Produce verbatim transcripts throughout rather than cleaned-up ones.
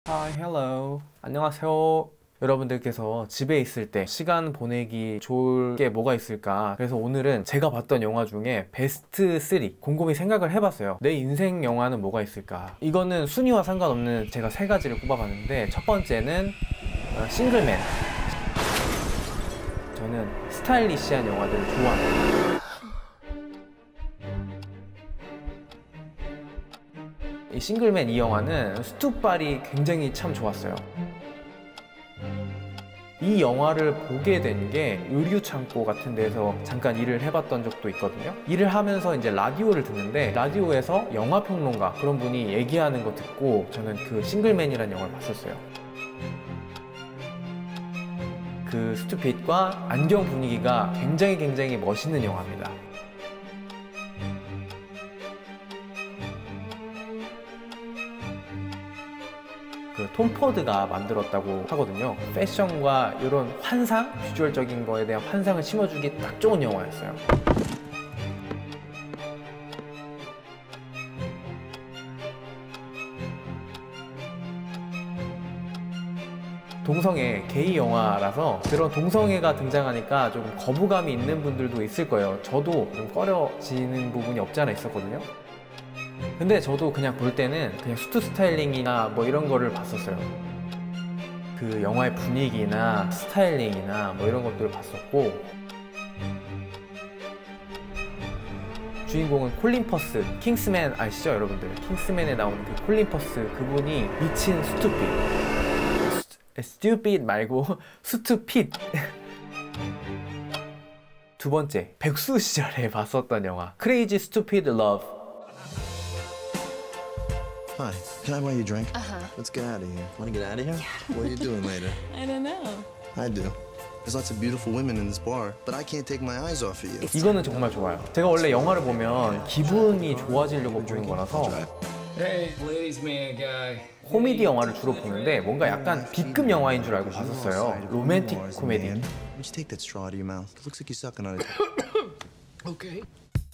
Hi, hello. 안녕하세요. 여러분들께서 집에 있을 때 시간 보내기 좋을 게 뭐가 있을까? 그래서 오늘은 제가 봤던 영화 중에 베스트 쓰리 곰곰이 생각을 해봤어요. 내 인생 영화는 뭐가 있을까? 이거는 순위와 상관없는 제가 세 가지를 꼽아봤는데, 첫 번째는 어, 싱글맨. 저는 스타일리시한 영화들을 좋아합니다. 이 싱글맨 이 영화는 스투발이 굉장히 참 좋았어요. 이 영화를 보게 된 게 의류 창고 같은 데서 잠깐 일을 해봤던 적도 있거든요. 일을 하면서 이제 라디오를 듣는데, 라디오에서 영화 평론가 그런 분이 얘기하는 거 듣고 저는 그 싱글맨이라는 영화를 봤었어요. 그 스투핏과 안경 분위기가 굉장히 굉장히 멋있는 영화입니다. 그 톰 포드가 만들었다고 하거든요. 패션과 이런 환상, 비주얼적인 거에 대한 환상을 심어주기 딱 좋은 영화였어요. 동성애, 게이 영화라서 그런 동성애가 등장하니까 좀 거부감이 있는 분들도 있을 거예요. 저도 좀 꺼려지는 부분이 없지 않아 있었거든요. 근데 저도 그냥 볼 때는 그냥 수트 스타일링이나 뭐 이런 거를 봤었어요. 그 영화의 분위기나 스타일링이나 뭐 이런 것들을 봤었고, 주인공은 콜린 퍼스, 킹스맨 아시죠 여러분들? 킹스맨에 나오는 그 콜린 퍼스, 그분이 미친 스투핏, 스튜핏 말고 스투핏. 두 번째, 백수 시절에 봤었던 영화 크레이지 스투피드 러브. Hi, can I buy you a drink? Uh-huh. Let's get out of here. Want to get out of here? Yeah. What are you doing later? I don't know. I do. There's lots of beautiful women in this bar, but I can't take my eyes off of you. 이거는 정말 좋아요. 제가 원래 영화를 보면 기분이 좋아지려고 보는 거라서 Hey, ladies man guy. 코미디 영화를 주로 보는데 뭔가 약간 B급 영화인 줄 알고 봤었어요. 로맨틱 코미디. Would you take that straw out of your mouth? It looks like you're sucking on it. Okay.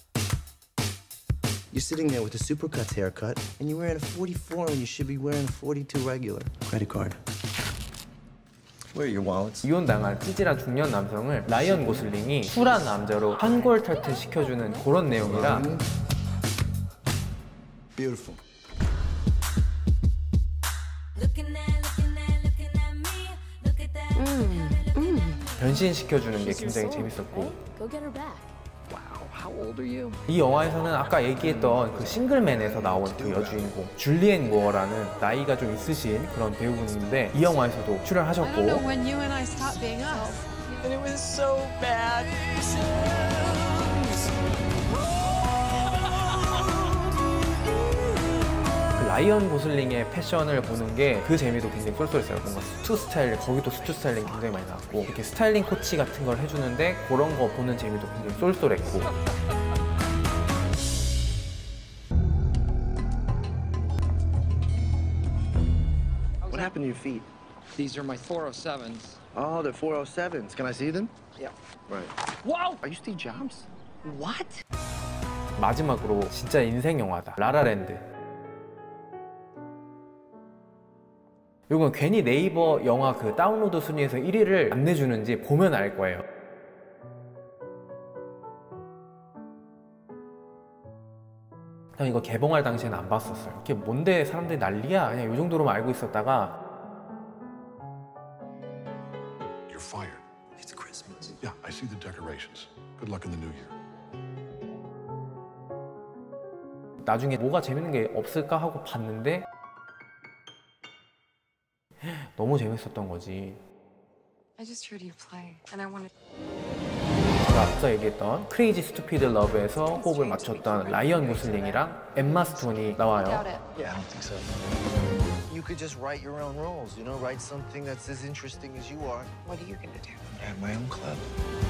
You're sitting there with a supercuts haircut, and you're wearing a forty-four when you should be wearing a forty-two regular. Credit card. Where are your wallets? 이혼당한 찌질한 중년 남성을 라이언 고슬링이 쿨한 남자로 한골 탈퇴 시켜주는 그런 내용이라 Beautiful. 변신시켜주는 게 굉장히 재밌었고, Go get her back. Wow, how old are you? 이 영화에서는 아까 얘기했던 그 싱글맨에서 나온 그 여주인공 줄리엔 무어라는 나이가 좀 있으신 그런 배우분인데, 이 영화에서도 출연하셨고, I don't know when you and I stopped being us. And it was so bad. 라이언 고슬링의 패션을 보는 게 그 재미도 굉장히 쏠쏠했어요. 뭔가 수트 스타일, 거기도 수트 스타일링 굉장히 많이 나왔고, 이렇게 스타일링 코치 같은 걸 해주는데 그런 거 보는 재미도 굉장히 쏠쏠했고. What happened to your feet? These are my four oh sevens. Oh, they're four oh sevens. Can I see them? Yeah. Right. Whoa! Are you Steve Jobs? What? 마지막으로 진짜 인생 영화다, 라라랜드. 이건 괜히 네이버 영화 그 다운로드 순위에서 일 위를 안 내주는지 보면 알 거예요. 난 이거 개봉할 당시에는 안 봤었어요. 이게 뭔데 사람들이 난리야? 그냥 이 정도로만 알고 있었다가 You're fired. It's Christmas. Yeah, I see the decorations. Good luck in the new year. 나중에 뭐가 재밌는 게 없을까 하고 봤는데 너무 재밌었던 거지. I just heard you play, and I wanted. 제가 앞서 얘기했던 크레이지 스투피드 러브에서 호흡을 맞췄던 라이언 고슬링이랑 엠마 스톤이 나와요. Doubt it. Yeah, I don't think so. You could just write your own rules, you know, write something that's as interesting as you are. What are you gonna do? I have my own club.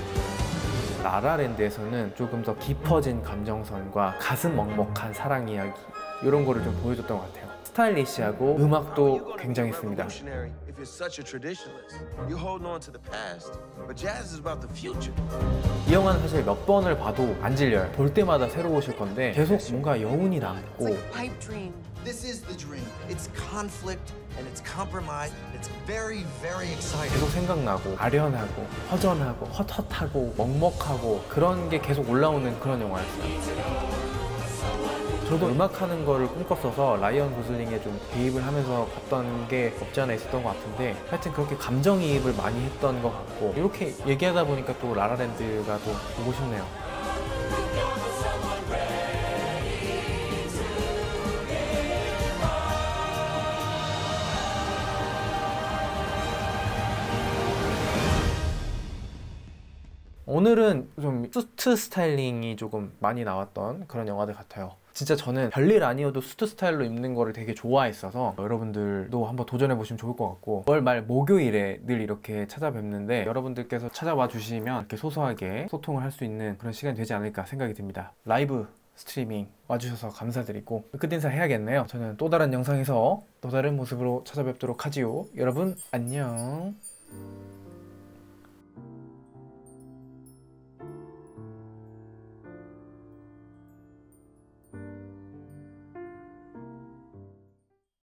라라랜드에서는 조금 더 깊어진 감정선과 가슴 먹먹한 사랑 이야기, 이런 거를 좀 보여줬던 것 같아요. 스타일리시하고 음악도 굉장했습니다. If you're such a traditionalist, you're holding on to the past, but jazz is about the future. 이 영화는 사실 몇 번을 봐도 안 질려요. 볼 때마다 새로우실 건데 계속 뭔가 여운이 남고 Pipe dream. This is the dream. It's conflict and it's compromise. It's very, very exciting. 계속 생각나고 아련하고 허전하고 헛헛하고 먹먹하고 그런 게 계속 올라오는 그런 영화였어요. 저도 음악하는 거를 꿈꿨어서 라이언 고슬링에 좀 대입을 하면서 봤던 게 없지 않아 있었던 것 같은데 하여튼 그렇게 감정이입을 많이 했던 것 같고 이렇게 얘기하다 보니까 또 라라랜드가 또 보고 싶네요. 오늘은 좀 수트 스타일링이 조금 많이 나왔던 그런 영화들 같아요. 진짜 저는 별일 아니어도 수트 스타일로 입는 거를 되게 좋아했어서 여러분들도 한번 도전해 보시면 좋을 것 같고 월 말 목요일에 늘 이렇게 찾아뵙는데 여러분들께서 찾아와 주시면 이렇게 소소하게 소통을 할 수 있는 그런 시간이 되지 않을까 생각이 듭니다. 라이브 스트리밍 와주셔서 감사드리고 끝인사 해야겠네요. 저는 또 다른 영상에서 또 다른 모습으로 찾아뵙도록 하지요. 여러분 안녕.